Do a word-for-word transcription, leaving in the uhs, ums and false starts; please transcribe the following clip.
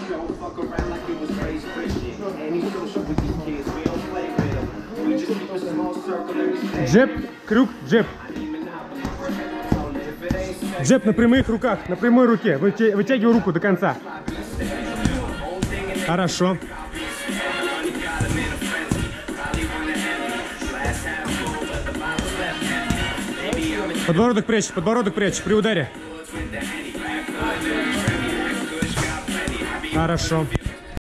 Джеб, крюк, джеб. Джеб на прямых руках, на прямой руке. Вытягивай руку до конца. Хорошо. Подбородок прячь, подбородок прячь при ударе. Хорошо.